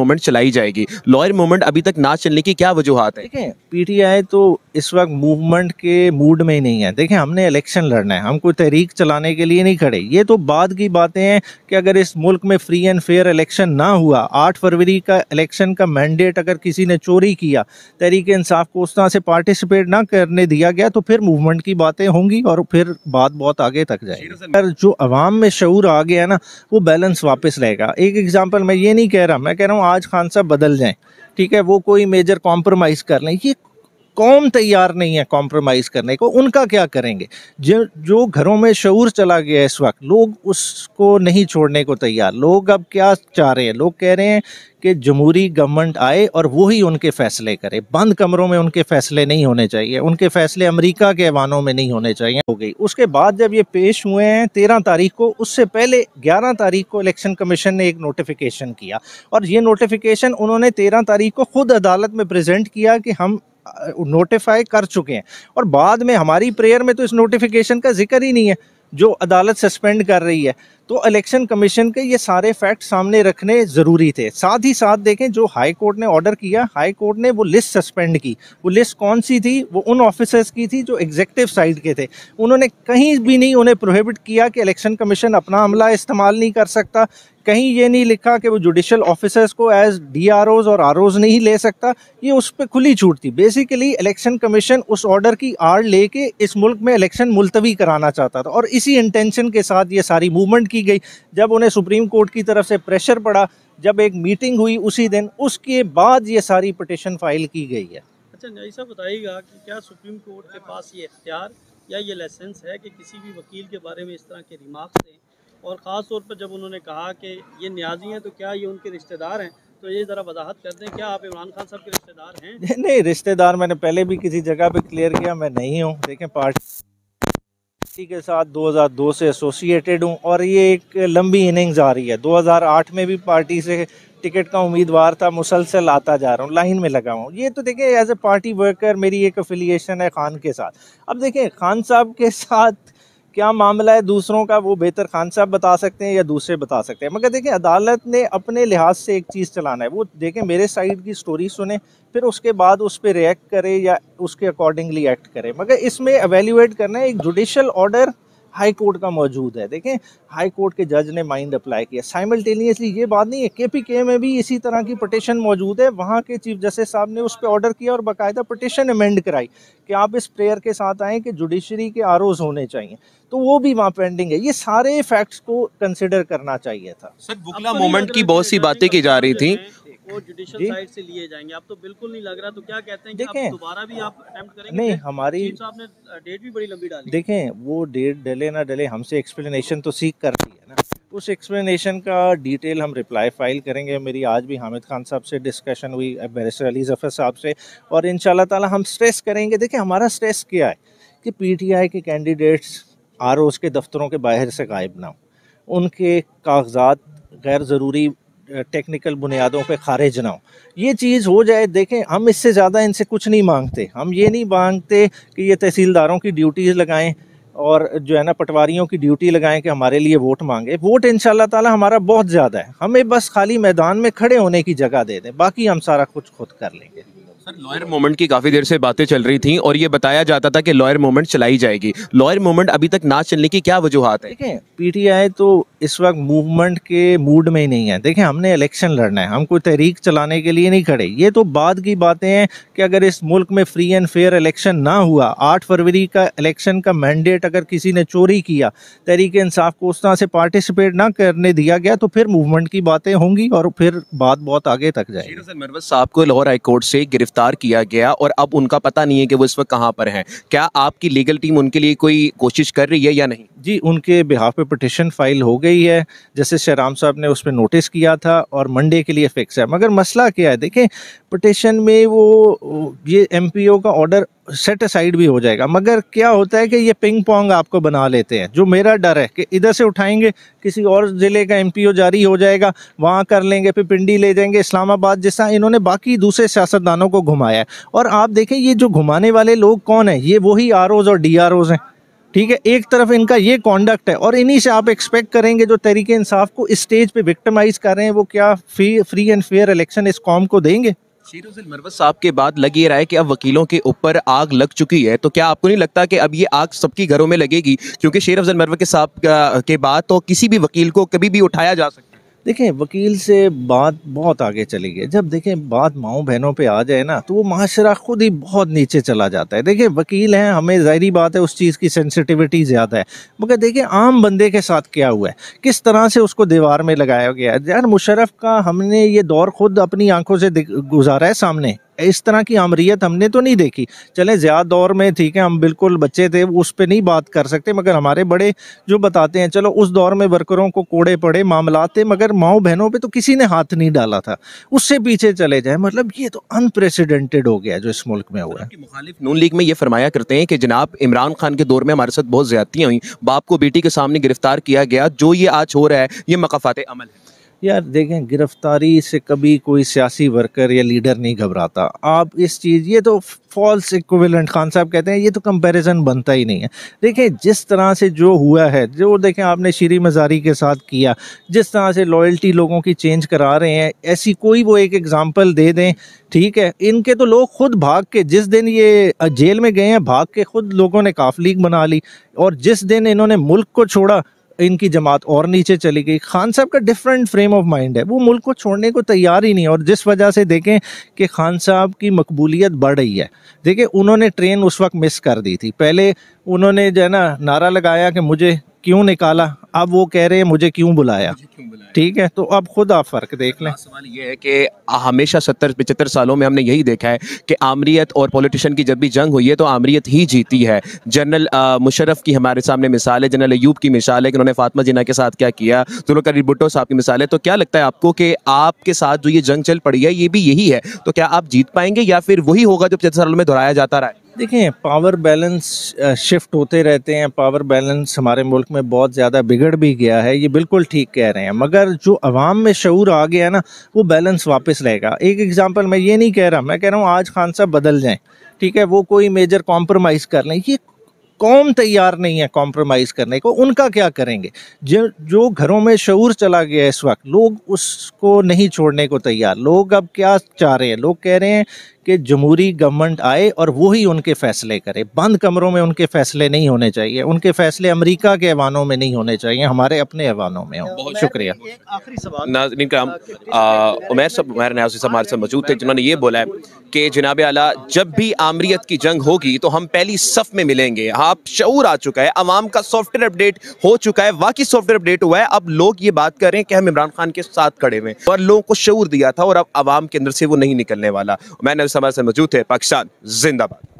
Movement चलाई जाएगी। Lawyer movement अभी तक ना चलने की क्या वजूहात है? देखें, पीटीआई तो इस वक्त मूवमेंट के मूड में ही नहीं है। देखें, हमने इलेक्शन लड़ना है, हम कोई तहरीक चलाने के लिए नहीं खड़े। ये तो बाद की बातें हैं कि अगर इस मुल्क में फ्री एंड फेयर इलेक्शन ना हुआ, 8 फरवरी का इलेक्शन का मैंडेट अगर किसी ने चोरी किया, तहरीक इंसाफ को उस तरह से पार्टिसिपेट ना करने दिया गया, तो फिर मूवमेंट की बातें होंगी और फिर बात बहुत आगे तक जाएगी। पर जो अवाम में शऊर आ गया ना, वो बैलेंस वापस रहेगा। एक एग्जाम्पल, मैं ये नहीं कह रहा, मैं कह रहा हूँ आज खान साहब बदल जाएं, ठीक है, वो कोई मेजर कॉम्प्रोमाइज़ कर लें, ये कौम तैयार नहीं है कॉम्प्रोमाइज़ करने को। उनका क्या करेंगे? जो घरों में शऊर चला गया है इस वक्त, लोग उसको नहीं छोड़ने को तैयार। लोग अब क्या चाह रहे हैं? लोग कह रहे हैं कि जमहूरी गवर्नमेंट आए और वो ही उनके फ़ैसले करे। बंद कमरों में उनके फ़ैसले नहीं होने चाहिए, उनके फ़ैसले अमेरिका के ऐवानों में नहीं होने चाहिए। हो गई उसके बाद जब ये पेश हुए हैं 13 तारीख को, उससे पहले 11 तारीख को इलेक्शन कमीशन ने एक नोटिफिकेशन किया, और ये नोटिफिकेशन उन्होंने 13 तारीख को खुद अदालत में प्रेजेंट किया कि हम नोटिफाई कर चुके हैं। और बाद में हमारी प्रेयर में तो इस नोटिफिकेशन का जिक्र ही नहीं है जो अदालत सस्पेंड कर रही है। तो इलेक्शन कमीशन के ये सारे फैक्ट सामने रखने ज़रूरी थे। साथ ही साथ देखें, जो हाई कोर्ट ने ऑर्डर किया, हाई कोर्ट ने वो लिस्ट सस्पेंड की। वो लिस्ट कौन सी थी? वो उन ऑफिसर्स की थी जो एग्जेक्टिव साइड के थे। उन्होंने कहीं भी नहीं उन्हें प्रोहिबिट किया कि इलेक्शन कमीशन अपना अमला इस्तेमाल नहीं कर सकता। कहीं ये नहीं लिखा कि वो जुडिशल ऑफिसर्स को एज DROs और ROs नहीं ले सकता। ये उस पर खुली छूट थी। बेसिकली इलेक्शन कमीशन उस ऑर्डर की आड़ लेके इस मुल्क में इलेक्शन मुलतवी कराना चाहता था, और इसी इंटेंशन के साथ ये सारी मूवमेंट की गई। जब उन्हें सुप्रीम कोर्ट की तरफ से प्रेशर पड़ा, जब एक मीटिंग हुई उसी दिन, उसके बाद ये सारी पिटिशन फाइल की गई है। अच्छा, ऐसा बताइएगा कि क्या सुप्रीम कोर्ट के पास ये इख्तियार या ये लाइसेंस है कि किसी भी वकील के बारे में इस तरह के रिमार्क्स दें? और ख़ास तौर पर जब उन्होंने कहा कि ये न्याजी हैं, तो क्या ये उनके रिश्तेदार हैं? तो ये ज़रा वजाहत कर दें, क्या आप इमरान खान साहब के रिश्तेदार हैं? नहीं, रिश्तेदार मैंने पहले भी किसी जगह पे क्लियर किया, मैं नहीं हूँ। देखें, पार्टी के साथ 2002 से एसोसिएटेड हूँ, और ये एक लंबी इनिंग्स आ रही है। 2008 में भी पार्टी से टिकट का उम्मीदवार था, मुसलसल आता जा रहा हूँ, लाइन में लगा हूँ। ये तो देखें, एज ए पार्टी वर्कर मेरी एक एफिलिएशन है खान के साथ। अब देखें, खान साहब के साथ क्या मामला है दूसरों का, वो बेहतर खान साहब बता सकते हैं या दूसरे बता सकते हैं। मगर देखें, अदालत ने अपने लिहाज से एक चीज़ चलाना है। वो देखें, मेरे साइड की स्टोरी सुने, फिर उसके बाद उस पर रिएक्ट करे या उसके अकॉर्डिंगली एक्ट करे। मगर इसमें एवेल्यूएट करना है, एक जुडिशल ऑर्डर हाई कोर्ट का मौजूद है। देखें, हाई कोर्ट के जज ने माइंड अप्लाई किया साइमल्टेनियसली। ये बात नहीं है, KPK में भी इसी तरह की पटिशन मौजूद है। वहाँ के चीफ जस्टिस साहब ने उस पर ऑर्डर किया और बाकायदा पटिशन अमेंड कराई कि आप इस प्रेयर के साथ आएँ कि जुडिशरी के ROs होने चाहिए। तो वो भी वहाँ पेंडिंग है। ये सारे फैक्ट्स को कंसिडर करना चाहिए था। सर, बुकला मूवमेंट की बहुत सी बातें की जा रही थी, वो जुडिशल साइड से लिए जाएंगे, आप तो बिल्कुल नहीं लग रहा। तो क्या कहते हैं कि देखें, दोबारा भी आप अटेम्प्ट करेंगे? नहीं, हमारी चीफ साहब ने डेट भी बड़ी लंबी डाली। देखें, वो डेट डले ना डले, हमसे एक्सप्लेनेशन तो सीख कर रही है ना। उस एक्सप्लेनेशन का डिटेल हम रिप्लाई फ़ाइल करेंगे। मेरी आज भी हामिद खान साहब से डिस्कशन हुई, बैरिस्टर अली ज़फ़र साहब से, और इंशाल्लाह ताला हम स्ट्रेस करेंगे। देखिए, हमारा स्ट्रेस क्या है कि PTI के कैंडिडेट्स ROs के दफ्तरों के बाहर से गायब ना हो, उनके कागजात गैर ज़रूरी टेक्निकल बुनियादों पे खारिज ना हो, ये चीज़ हो जाए। देखें, हम इससे ज़्यादा इनसे कुछ नहीं मांगते। हम ये नहीं मांगते कि ये तहसीलदारों की ड्यूटीज़ लगाएं और जो है ना पटवारियों की ड्यूटी लगाएं कि हमारे लिए वोट मांगे। वोट इंशाल्लाह ताला हमारा बहुत ज़्यादा है, हमें बस खाली मैदान में खड़े होने की जगह दे दें, बाकी हम सारा कुछ खुद कर लेंगे। सर, लॉयर मूवमेंट की काफी देर से बातें चल रही थी और ये बताया जाता था कि लॉयर मूवमेंट चलाई जाएगी। लॉयर मूवमेंट अभी तक ना चलने की क्या वजूहात है? देखें, PTI तो इस वक्त मूवमेंट के मूड में ही नहीं है। देखें, हमने इलेक्शन लड़ना है, हम कोई तहरीक चलाने के लिए नहीं खड़े। ये तो बाद की बातें हैं कि अगर इस मुल्क में फ्री एंड फेयर इलेक्शन ना हुआ, 8 फरवरी का इलेक्शन का मैंडेट अगर किसी ने चोरी किया, तहरीक इंसाफ को उस तरह से पार्टिसिपेट ना करने दिया गया, तो फिर मूवमेंट की बातें होंगी और फिर बात बहुत आगे तक जाएगी। सर, मरवत साहब को लाहौर हाई कोर्ट से गिरफ्तार किया गया और अब उनका पता नहीं है कि वो इस वक्त कहाँ पर हैं। क्या आपकी लीगल टीम उनके लिए कोई कोशिश कर रही है या नहीं? जी, उनके बिहाफ पे पिटिशन फाइल हो गई है, जैसे शहराम साहब ने उस पर नोटिस किया था, और मंडे के लिए फिक्स है। मगर मसला क्या है, देखें, पिटिशन में वो ये MPO का ऑर्डर सेट असाइड भी हो जाएगा, मगर क्या होता है कि ये पिंग पोंग आपको बना लेते हैं। जो मेरा डर है कि इधर से उठाएंगे, किसी और ज़िले का MPO जारी हो जाएगा, वहाँ कर लेंगे, फिर पिंडी ले जाएंगे, इस्लामाबाद, जैसा इन्होंने बाकी दूसरे सियासतदानों को घुमाया है। और आप देखें, ये जो घुमाने वाले लोग कौन हैं, ये वही ROs और DROs हैं। ठीक है, एक तरफ इनका ये कॉन्डक्ट है और इन्हीं से आप एक्सपेक्ट करेंगे जो तहरीक इंसाफ को इस स्टेज पे विक्टिमाइज कर रहे हैं वो क्या फ्री एंड फेयर इलेक्शन इस कौम को देंगे? शेर अफजल मरवत साहब के बाद लग ये रहा है कि अब वकीलों के ऊपर आग लग चुकी है, तो क्या आपको नहीं लगता कि अब ये आग सबकी घरों में लगेगी? क्योंकि शेर अफजल मरवत के साहब के बाद तो किसी भी वकील को कभी भी उठाया जा सकता है। देखें, वकील से बात बहुत आगे चली गई। जब देखें बात माओ बहनों पे आ जाए ना तो वो माशरा खुद ही बहुत नीचे चला जाता है। देखिए वकील हैं, हमें ज़ाहिरी बात है उस चीज़ की सेंसिटिविटी ज़्यादा है, मगर देखिए आम बंदे के साथ क्या हुआ है, किस तरह से उसको दीवार में लगाया गया है। यार मुशर्रफ का हमने ये दौर खुद अपनी आंखों से गुजारा है सामने, इस तरह की आमरीत हमने तो नहीं देखी। चले ज़्यादा दौर में ठीक है, हम बिल्कुल बच्चे थे, उस पर नहीं बात कर सकते, मगर हमारे बड़े जो बताते हैं चलो उस दौर में वर्करों को कोड़े पड़े मामला थे, मगर माओ बहनों पे तो किसी ने हाथ नहीं डाला था। उससे पीछे चले जाए, मतलब ये तो अनप्रेसिडेंटेड हो गया जो इस मुल्क में हुआ है। मुखालिफ नून लीग में ये फरमाया करते हैं कि जनाब इमरान खान के दौर में हमारे साथ बहुत ज्यादतियां हुई, बाप को बेटी के सामने गिरफ्तार किया गया, जो ये आज हो रहा है ये मकाफात अमल है। यार देखें, गिरफ्तारी से कभी कोई सियासी वर्कर या लीडर नहीं घबराता। आप इस चीज़, ये तो फॉल्स इक्विवेलेंट खान साहब कहते हैं, ये तो कंपैरिजन बनता ही नहीं है। देखें जिस तरह से जो हुआ है, जो देखें आपने शीरी मज़ारी के साथ किया, जिस तरह से लॉयल्टी लोगों की चेंज करा रहे हैं, ऐसी कोई वो एक एग्जांपल दे दें, ठीक है। इनके तो लोग खुद भाग के, जिस दिन ये जेल में गए हैं भाग के खुद लोगों ने काफ लीग बना ली, और जिस दिन इन्होंने मुल्क को छोड़ा इनकी जमात और नीचे चली गई। खान साहब का डिफरेंट फ्रेम ऑफ माइंड है, वो मुल्क को छोड़ने को तैयार ही नहीं। और जिस वजह से देखें कि खान साहब की मकबूलियत बढ़ रही है, देखिए उन्होंने ट्रेन उस वक्त मिस कर दी थी। पहले उन्होंने जो है ना नारा लगाया कि मुझे क्यों निकाला, अब वो कह रहे हैं मुझे क्यों बुलाया, ठीक है। तो अब खुद आप फ़र्क देख लें। सवाल ये है कि हमेशा 70-75 सालों में हमने यही देखा है कि आमरीत और पॉलिटिशियन की जब भी जंग हुई है तो आमरीत ही जीती है। जनरल मुशर्रफ की हमारे सामने मिसाल है, जनरल अयूब की मिसाल है कि उन्होंने फातिमा जिन्ना के साथ क्या किया, जुल्फ़िकार भुट्टो साहब की मिसाल है। तो क्या लगता है आपको कि आपके साथ जो ये जंग चल पड़ी है ये भी यही है, तो क्या आप जीत पाएंगे या फिर वही होगा जो 75 सालों में दोहराया जाता रहा है? देखें, पावर बैलेंस शिफ्ट होते रहते हैं। पावर बैलेंस हमारे मुल्क में बहुत ज़्यादा बिगड़ भी गया है, ये बिल्कुल ठीक कह रहे हैं, मगर जो अवाम में शऊर आ गया ना वो बैलेंस वापस लाएगा। एक एग्जांपल, मैं ये नहीं कह रहा, मैं कह रहा हूँ आज खान साहब बदल जाएं, ठीक है, वो कोई मेजर कॉम्प्रोमाइज़ कर लें, ये कौम तैयार नहीं है कॉम्प्रोमाइज़ करने को। उनका क्या करेंगे? जो घरों में शऊर चला गया इस वक्त, लोग उसको नहीं छोड़ने को तैयार। लोग अब क्या चाह रहे हैं? लोग कह रहे हैं कि जमहूरी गवर्नमेंट आए और वही उनके फैसले करे। बंद कमरों में उनके फैसले नहीं होने चाहिए, उनके फैसले अमेरिका के ऐवानों में नहीं होने चाहिए, हमारे अपने ऐवानों में हो। बहुत शुक्रिया। एक आखिरी सवाल, नाज़रीन कराम, उमैर न्याज़ी साहब हमारे साथ मौजूद थे, जिन्होंने ये बोला है कि जनाब आला जब भी आमरीत की जंग होगी तो हम पहली सफ में मिलेंगे। आप शऊर आ चुका है, अवाम का सॉफ्टवेयर अपडेट हो चुका है, वाकई सॉफ्टवेयर अपडेट हुआ है। अब लोग ये बात कर रहे हैं कि हम इमरान खान के साथ खड़े हुए और लोगों को शऊर दिया था और अब अवाम के अंदर से वो नहीं निकलने वाला। मैं हमारे साथ मौजूद थे। पाकिस्तान जिंदाबाद।